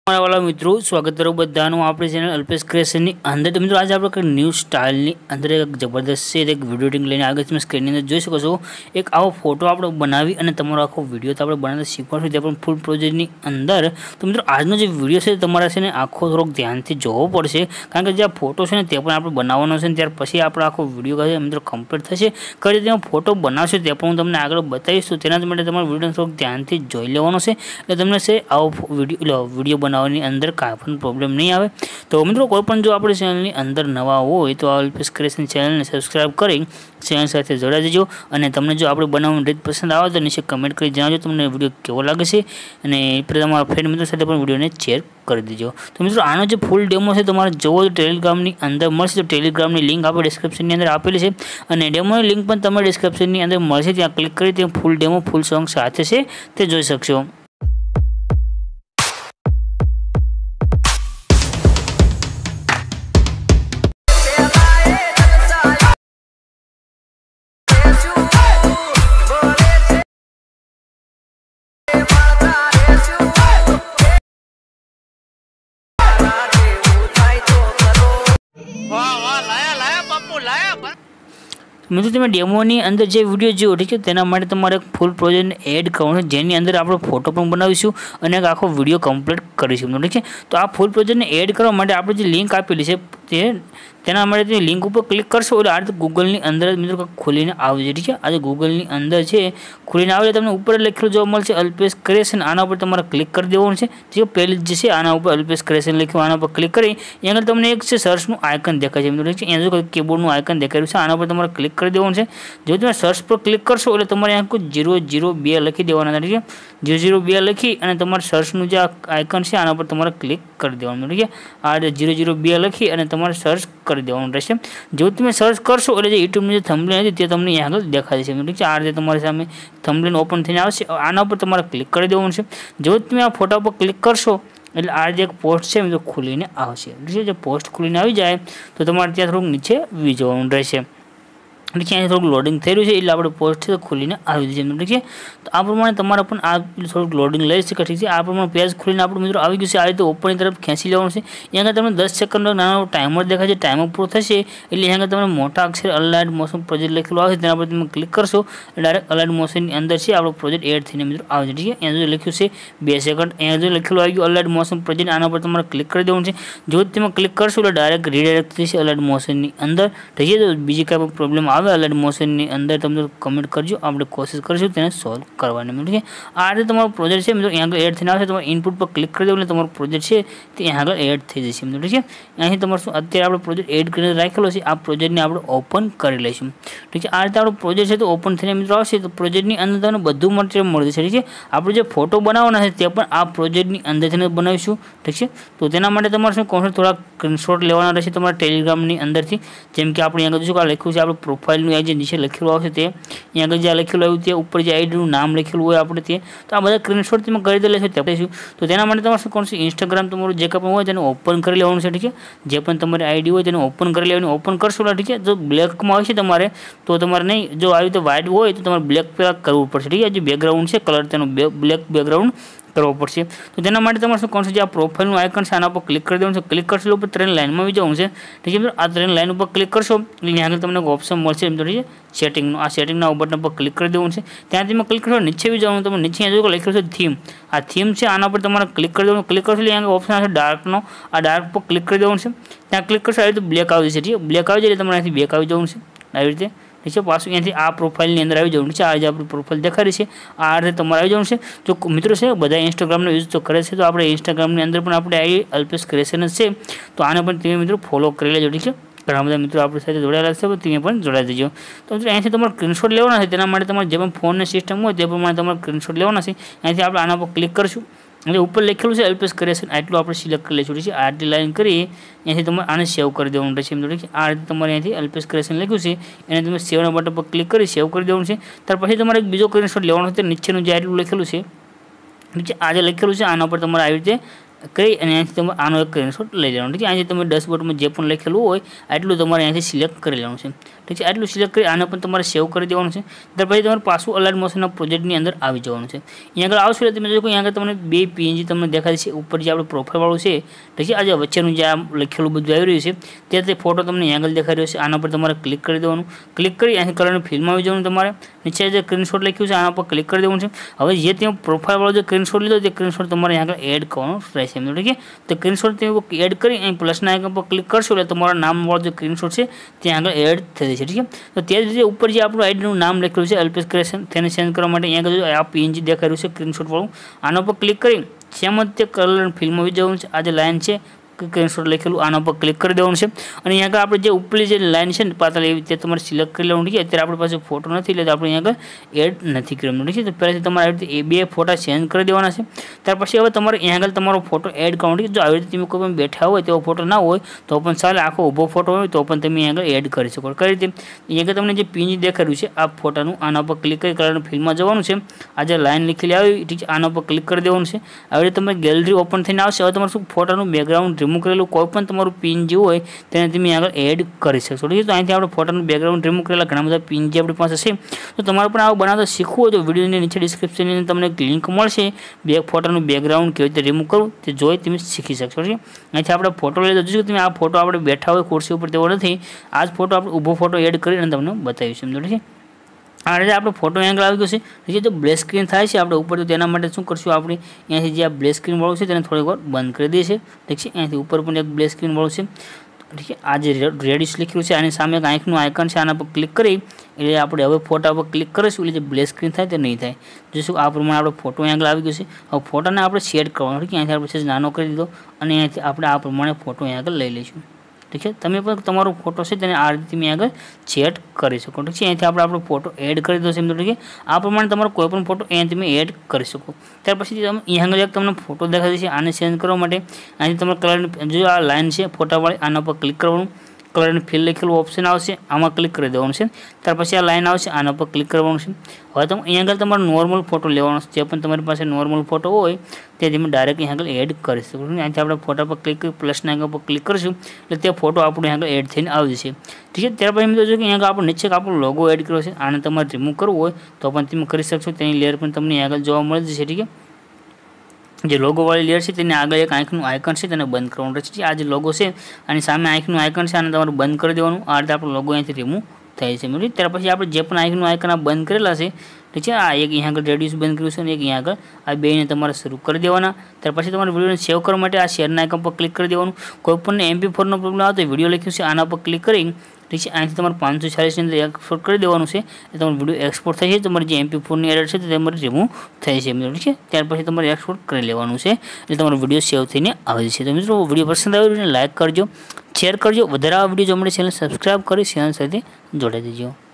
वाला मित्रों स्वागत करो बधानु आपणे चैनल अल्पेश क्रिएशन ની અંદર। तो मित्रों आज આપણે न्यू स्टाइल ની અંદર એક જબરદસ્ત છે એક વિડિયો એડિટિંગ લઈને આગળ તમે સ્ક્રીન ની અંદર જોઈ શકો છો। એક આવો ફોટો આપણે બનાવી અને તમારો આખો વિડિયો તો આપણે બનાવતા શીખવાડશું તે પણ ફૂલ પ્રોજેક્ટ ની અંદર। તો મિત્રો આજનો જે વિડિયો છે તમારે છે ને આખો થોડોક ધ્યાનથી જોવો પડશે કારણ કે જે આ ફોટો છે ને તે પણ આપણે બનાવવાનો છે ત્યાર પછી આપણે આખો વિડિયો છે મિત્રો કમ્પ્લીટ થશે। કઈ રીતે ફોટો બનાવશો તે પણ હું તમને આગળ બતાવીશ। તો તેના માટે તમારે વિડિયો થોડોક ધ્યાનથી જોઈ લેવાનો છે એટલે તમને છે આવો વિડિયો બનાવવાની અંદર કાંઈ પણ પ્રોબ્લેમ નહીં આવે। તો મિત્રો કોઈ પણ જો આપણે ચેનલની અંદર નવા હોય તો અલ્પેશ ક્રિએશન ચેનલને સબસ્ક્રાઇબ કરી ચેનલ સાથે જોડાઈ દેજો અને તમને જો આપણે બનાવવાની રીત પસંદ આવે તો નીચે કમેન્ટ કરી જણાવજો તમને વિડિયો કેવો લાગે છે અને તમારા ફ્રેન્ડ મિત્રો સાથે પણ વિડિયોને શેર કરી દેજો। તો મિત્રો આનો જે ફૂલ ડેમો છે તમારે જોવો તો ટેલિગ્રામની અંદર મળશે। તો ટેલિગ્રામની લિંક આપણે ડિસ્ક્રિપ્શનની અંદર આપેલી છે અને ડેમોની લિંક પણ તમે ડિસ્ક્રિપ્શનની અંદર મળશે, ત્યાં ક્લિક કરી તે ફૂલ ડેમો ફૂલ સોંગ સાથે છે તે જોઈ શકશો। મિત્રો તમે ડેમોની અંદર જે વિડીયો જોયો ઠીક છે તેના માટે તમારે ફૂલ પ્રોજેક્ટને એડ કરવાનો છે જેની અંદર આપણે ફોટો પણ બનાવીશું અને એક આખો વિડીયો કમ્પ્લીટ કરીશું ઠીક છે। તો આ ફૂલ પ્રોજેક્ટને એડ કરવા માટે આપણે જે લિંક આપેલી છે તેના માટે તમે લિંક ઉપર ક્લિક કરશો એટલે આ રીતે ગૂગલની અંદર મિત્રો ખોલીને આવશે ઠીક છે। આજે ગૂગલની અંદર છે ખોલીને આવે તમને ઉપર લખેલું જોવા મળશે અલ્પેશ ક્રિએશન, આના ઉપર તમારે ક્લિક કરી દેવાનું છે ઠીક છે। પહેલી જ છે આના ઉપર અલ્પેશ ક્રિએશન લખ્યું, આના ઉપર ક્લિક કરી અહીંયા આગળ તમને એક છે સર્ચનું આઇકન દેખાય છે મિત્રો ઠીક છે। અહીંયા જો કીબોર્ડનું આઇકન દેખાયું છે આના ઉપર તમારે ક્લિક કરી દેવાનું છે। જો તમે સર્ચ પર ક્લિક કરશો એટલે તમારે અહીંયા કોઈ 002 લખી દેવાના ઠીક છે। 002 લખી અને તમારે સર્ચનું જે આઇકન છે આના પર તમારે ક્લિક કરી દેવાનું ઠીક છે। આ 002 લખી અને તમારે સર્ચ કરી દેવાનું રહેશે। જો તમે સર્ચ કરશો એટલે જે યુટ્યુબની જે થંબનેલ હતી તે તમને અહીંયા આગળ દેખાય છે ઠીક છે। આ રીતે તમારી સામે થંબનેલ ઓપન થઈને આવશે, આના ઉપર તમારે ક્લિક કરી દેવાનું છે। જો તમે આ ફોટા પર ક્લિક કરશો એટલે આ જે એક પોસ્ટ છે મિત્રો ખુલીને આવશે ઠીક છે। જે પોસ્ટ ખુલીને આવી જાય તો તમારે ત્યાં થોડુંક નીચે વી જવાનું રહેશે ઠીક છે। અહીં થોડુંક લોડિંગ થઈ રહ્યું છે એટલે આપણે પોસ્ટ છે તો ખુલીને આવી જશે ઠીક છે। તો આ પ્રમાણે તમારે પણ આ થોડુંક લોડિંગ લઈ શકે ઠીક છે। આ પ્રમાણે પેજ ખુલીને આપણું મિત્રો આવી ગયું છે। આ રીતે ઉપરની તરફ ખેંચી લેવાનું છે। અહીંયા આગળ તમને 10 સેકન્ડનો નાનો ટાઈમર દેખાય છે, ટાઈમર પૂરો થશે એટલે અહીંયા આગળ તમને મોટા અક્ષર અલાઇટ મોશન પ્રોજેક્ટ લખેલું આવે છે તેના પર તમે ક્લિક કરશો એટલે ડાયરેક્ટ અલાઇટ મોશનની અંદર છે આપણો પ્રોજેક્ટ એડ થઈને મિત્રો આવે છે ઠીક છે। અહીંયા જો લખ્યું છે 2 સેકન્ડ, અહીંયા જો લખેલું આવી ગયું અલાઇટ મોશન પ્રોજેક્ટ, આના પર તમારે ક્લિક કરી દેવાનું છે। જો તમે ક્લિક કરશો એટલે ડાયરેક્ટ રીડાયરેક્ટ થશે અલાઇટ મોશનની અંદર ઠીક છે। તો બીજી કાંઈ પણ પ્રોબ્લેમ આવે અલાઇટ મોશનની અંદર તમે કમેન્ટ કરજો, આપણે કોશિશ કરીશું તેને સોલ્વ કરવાની ઠીક છે। આ રીતે તમારો પ્રોજેક્ટ છે મિત્રો અહીંયા આગળ એડ થઈને આવશે, તમારે ઇનપુટ પર ક્લિક કરી દેવું એટલે તમારો પ્રોજેક્ટ છે તે અહીંયા આગળ એડ થઈ જશે મિત્રો ઠીક છે। અહીં તમારે શું અત્યારે આપણે પ્રોજેક્ટ એડ કરીને રાખેલો છે આ પ્રોજેક્ટને આપણે ઓપન કરી લઈશું ઠીક છે। આ રીતે આપણો પ્રોજેક્ટ છે તો ઓપન થઈને મિત્રો આવશે તો પ્રોજેક્ટની અંદર તમને બધું મટીરિયલ મળી જશે ઠીક છે। આપણે જે ફોટો બનાવવાના છે તે પણ આ પ્રોજેક્ટની અંદરથી બનાવીશું ઠીક છે। તો તેના માટે તમારે શું કોણ થોડા સ્ક્રીનશોટ લેવાના રહેશે તમારા ટેલિગ્રામની અંદરથી, જેમ કે આપણે અહીંયા શું લખ્યું છે આપણું પ્રોફાઇલનું જે નીચે લખેલું આવશે તે અહીંયા આગળ જે લખેલું આવ્યું તે ઉપર જે આઈડીનું નામ લખેલું હોય આપણે તે, તો આ બધા સ્ક્રીનશોટ તમે કરી દેલે છે તે તો તેના માટે તમારે શું કોણ છે ઇન્સ્ટાગ્રામ તમારું જે કંઈ પણ હોય તેને ઓપન કરી લેવાનું છે ઠીક છે। જે પણ તમારી આઈડી હોય તેને ઓપન કરી લેવાની, ઓપન કરશો ઠીક છે। જો બ્લેકમાં હોય છે તમારે તો તમારે નહીં, જો આવી રીતે વ્હાઇટ હોય તો તમારે બ્લેક પેલા કરવું પડશે ઠીક છે। જે બેકગ્રાઉન્ડ છે કલર તેનું બ્લેક બેકગ્રાઉન્ડ કરવો પડશે। તો તેના માટે તમારે શું કોણ છે જે આ પ્રોફાઇલનું આઇકન છે આના ઉપર ક્લિક કરી દેવાનું છે। ક્લિક કરશો ઉપર 3 લાઇનમાં આવી જવાનું છે ઠીક છે। આ 3 લાઇન ઉપર ક્લિક કરશો એટલે અહીંયા આગળ તમને ઓપ્શન મળશે એમ ઠીક છે સેટિંગનું, આ સેટિંગના બટન પર ક્લિક કરી દેવાનું છે। ત્યાંથી તમે ક્લિક કરશો નીચે આવી જવાનું, તમે નીચે જો લખેલું છે થીમ, આ થીમ છે આના પર તમારે ક્લિક કરી દેવાનું। ક્લિક કરશો એટલે અહીંયા ઓપ્શન આવશે ડાર્કનો, આ ડાર્ક પર ક્લિક કરી દેવાનું છે। ત્યાં ક્લિક કરશો આવી રીતે બ્લેક આવી જશે ઠીક છે। બ્લેક આવી જાય એટલે તમારે અહીંથી બેક આવી જવાનું છે આવી રીતે ઠીક છે। પાછું અહીંયાથી આ પ્રોફાઇલની અંદર આવી જવાનું છે, આ જે આપણી પ્રોફાઇલ દેખાડી છે આ રીતે તમારે આવી જવાનું છે। જો મિત્રો છે બધા ઇન્સ્ટાગ્રામનો યુઝ તો કરે છે તો આપણે ઇન્સ્ટાગ્રામની અંદર પણ આપણે આવી અલ્પેશ ક્રિએશન છે તો આને પણ તમે મિત્રો ફોલો કરી લેજો ઠીક છે। ઘણા બધા મિત્રો આપણી સાથે જોડાયેલા છે તો તમે પણ જોડાઈ દેજો। તો મિત્રો અહીંયાથી તમારે સ્ક્રીનશોટ લેવાના છે, તેના માટે તમારે જે પણ ફોનની સિસ્ટમ હોય તે પ્રમાણે તમારે સ્ક્રીનશોટ લેવાના છે। અહીંયાથી આપણે આના પર ક્લિક કરીશું એટલે ઉપર લખેલું છે અલ્પેશ ક્રિએશન આટલું આપણે સિલેક્ટ કરી લઈશું ઠીક છે। આટલી લાઈન કરી અહીંયાથી તમારે આને સેવ કરી દેવાનું રહેશે ઠીક છે। આ રીતે તમારે અહીંયાથી અલ્પેશ ક્રિએશન લખ્યું છે એને તમે સેવના બટન પર ક્લિક કરી સેવ કરી દેવાનું છે। ત્યાર પછી તમારે એક બીજો સ્ક્રીનશોટ લેવાનો છે, નીચેનું જે આટલું લખેલું છે ઠીક છે, આ જે લખેલું છે આના પર તમારે આવી રીતે કરી અને અહીંથી તમારે આનો એક સ્ક્રીનશોટ લઈ લેવાનો, ઠીક છે। અહીંથી તમે ડેશબોર્ડમાં જે પણ લખેલું હોય આટલું તમારે અહીંથી સિલેક્ટ કરી લેવાનું છે, ઠીક છે। આટલું સિલેક્ટ કરી આને પણ તમારે સેવ કરી દેવાનું છે। ત્યાર પછી તમારે પાછું અલાઇટ મોશનના પ્રોજેક્ટની અંદર આવી જવાનું છે। અહીંયા આગળ આવશો એટલે તમે જોશો કે અહીંયા આગળ તમને 2 PNG તમને દેખાય છે, ઉપર જે આપણું પ્રોફાઇલવાળું છે, ઠીક છે। આજે વચ્ચેનું જે આ લખેલું બધું આવી રહ્યું છે તે ફોટો તમને અહીંયા આગળ દેખાઈ રહ્યો છે। આના પર તમારે ક્લિક કરી દેવાનું, ક્લિક કરી અહીંથી કલરની ફિલ્ડમાં આવી જવાનું, તમારે નીચે જે સ્ક્રીનશોટ લખ્યું છે આના પર ક્લિક કરી દેવાનું છે। હવે જે તમે પ્રોફાઇલવાળો જે સ્ક્રીનશોટ લીધો તે સ્ક્રીનશોટ તમારે અહીંયા આગળ એડ કરવાનો રહેશે, ઠીક છે। તો સ્ક્રીનશોટ તમે એડ કરી અહીં પ્લસના આઇકન પર ક્લિક કરશો એટલે તમારા નામવાળો જે સ્ક્રીનશોટ છે ત્યાં આગળ એડ થઈ જશે, ઠીક છે। તો તે જ રીતે ઉપર જે આપણું આઈડીનું નામ લખેલું છે અલ્પેશ ક્રિએશન, તેને ચેન્જ કરવા માટે અહીંયા આગળ આ PNG દેખાઈ રહ્યું છે સ્ક્રીનશોટવાળું, આના પર ક્લિક કરી સેમ જ તે કલર ફિલ્મમાં આવી જવાનું છે। આ જે લાઇન છે સ્ક્રીનશોટ લખેલું આના પર ક્લિક કરી દેવાનું છે અને અહીંયા આગળ આપણે જે ઉપરની જે લાઇન છે ને પાતળી એવી તે તમારે સિલેક્ટ કરી લેવાનું, ઠીક છે। અત્યારે આપણી પાસે ફોટો નથી એટલે આપણે અહીંયા આગળ એડ નથી કરવાનું, ઠીક છે। તો પહેલાંથી તમારે આવી રીતે એ 2 ફોટા ચેન્જ કરી દેવાના છે। ત્યાર પછી હવે તમારે અહીંયા આગળ તમારો ફોટો એડ કરવાનો, ઠીક છે। જો આવી રીતે તમે કોઈ પણ બેઠા હોય તેવો ફોટો ના હોય તો પણ ચાલે, આખો ઊભો ફોટો હોય તો પણ તમે અહીંયા આગળ એડ કરી શકો। કઈ રીતે? અહીંયા આગળ તમને જે PNG દેખાડ્યું છે આ ફોટાનું, આના પર ક્લિક કરી કલરની ફિલ્મમાં જવાનું છે, આ જે લાઇન લખેલી આવી, ઠીક છે, આના પર ક્લિક કરી દેવાનું છે। આવી રીતે તમે ગેલેરી ઓપન થઈને આવશે। હવે તમારે શું ફોટાનું બેકગ્રાઉન્ડ રિમૂવ કરેલું કોઈ પણ તમારું PNG હોય તેને તમે આગળ એડ કરી શકશો, ઠીક છે। તો અહીંથી આપણે ફોટાનું બેકગ્રાઉન્ડ રિમૂવ કરેલા ઘણા બધા PNG આપણી પાસે છે, તો તમારે પણ આવું બનાવતા શીખવું હોય તો વિડીયોની નીચે ડિસ્ક્રિપ્શનની અંદર તમને એક લિંક મળશે, ફોટાનું બેકગ્રાઉન્ડ કેવી રીતે રિમૂવ કરવું તે જોઈ તમે શીખી શકશો, ઠીક છે। અહીંથી આપણે ફોટો લઈ લીધો, જો તમે આ ફોટો આપણે બેઠા હોય ખુરશી ઉપર તેવો નથી, આ જ ફોટો આપણે ઊભો ફોટો એડ કરીને તમને બતાવીશું, ઠીક છે। આ રીતે આપણે ફોટો એંગલ આવી ગયો છે, ઠીક છે। તો બ્લેક સ્ક્રીન થાય છે આપણે ઉપર, તો તેના માટે શું કરશું આપણે અહીંયાથી જે આ બ્લેક સ્ક્રીન વાળું છે તેને થોડીક વાર બંધ કરી દઈએ છીએ, ઠીક છે। અહીંથી ઉપર પણ એક બ્લેક સ્ક્રીન વાળું છે, ઠીક છે। આ જે રેડિશ લખ્યું છે આની સામે એક આંખનું આઇકન છે, આના પર ક્લિક કરી એટલે આપણે હવે ફોટા પર ક્લિક કરીશું એટલે જે બ્લેક સ્ક્રીન થાય તે નહીં થાય। જોઈશું આ પ્રમાણે આપણે ફોટો એંગલ આવી ગયો છે। હવે ફોટાને આપણે સેટ કરવાનો, ઠીક છે। અહીંથી આપણે સેજ નાનો કરી દીધો અને અહીંયાથી આપણે આ પ્રમાણે ફોટો એંગલ લઈ લઈશું, ઠીક છે। તમે પણ તમારો ફોટો છે તેને આ રીતે તમે આગળ સેટ કરી શકો, ઠીક છે। અહીંથી આપણે આપણો ફોટો એડ કરી દો છે, ઠીક છે। આ પ્રમાણે તમારો કોઈ પણ ફોટો અહીંયા તમે એડ કરી શકો। ત્યાર પછી તમે અહીંયા આગળ એક તમને ફોટો દેખાય છે, આને ચેન્જ કરવા માટે અહીંથી તમારે કલરની જો આ લાઇન છે ફોટાવાળી આના પર ક્લિક કરવાનું, કલરની ફિલ લખેલું ઓપ્શન આવશે આમાં ક્લિક કરી દેવાનું છે। ત્યાર પછી આ લાઇન આવશે આના પર ક્લિક કરવાનું છે। હવે તમે અહીંયા આગળ તમારો નોર્મલ ફોટો લેવાનો છે, જે પણ તમારી પાસે નોર્મલ ફોટો હોય તે તમે ડાયરેક્ટ અહીંયા આગળ એડ કરી શકો। અહીંથી આપણે ફોટા પર ક્લિક કરી પ્લસના આઇકન પર ક્લિક કરીશું એટલે તે ફોટો આપણો અહીંયા આગળ એડ થઈને આવી જશે, ઠીક છે। ત્યાર પછી મિત્રો જો કે અહીંયા આગળ આપણે નીચે આપણો લોગો એડ કર્યો છે, આને તમારે રિમૂવ કરવું હોય તો પણ તમે કરી શકશો, તેની લેયર પણ તમને અહીંયા આગળ જોવા મળી જશે, ઠીક છે। જે લોગોવાળી લેયર છે તેને આગળ એક આંખનું આઇકન છે તેને બંધ કરવાનું છે। આ જે લોગો છે આની સામે આંખનું આઇકન છે આને તમારે બંધ કરી દેવાનું, આ રીતે આપણો લોગો અહીંથી રિમૂવ થાય છે, બરાબર। ત્યાર પછી આપણે જે પણ આંખનું આઇકન આ બંધ કરેલા છે, ઠીક છે, આ એક અહીંયા આગળ રેડિયસ બંધ કર્યું છે અને એક અહીંયા આગળ આ બેને તમારે શરૂ કરી દેવાના। ત્યાર પછી તમારે વિડીયોને સેવ કરવા માટે આ શેરના આઇકન પર ક્લિક કરી દેવાનું। કોઈ પણ MP4નો પ્રોબ્લેમ આવે તો વિડીયો લખ્યું છે આના પર ક્લિક કરી, ઠીક છે, અહીંથી તમારે 540 ની અંદર એક્સપોર્ટ કરી દેવાનું છે એટલે તમારો વિડીયો એક્સપોર્ટ થાય છે, તમારી જે MP4ની એરર છે તે તમારે રિમૂવ થાય છે, ઠીક છે। ત્યાર પછી તમારે એક્સપોર્ટ કરી લેવાનું છે એટલે તમારો વિડીયો સેવ થઈને આવે છે। તો મિત્રો વિડીયો પસંદ આવ્યો એટલે લાઇક કરજો, શેર કરજો, વધારે આ વિડીયો જો મળે ચેનલ સબસ્ક્રાઈબ કરી ચેનલ સાથે જોડાઈ દેજો।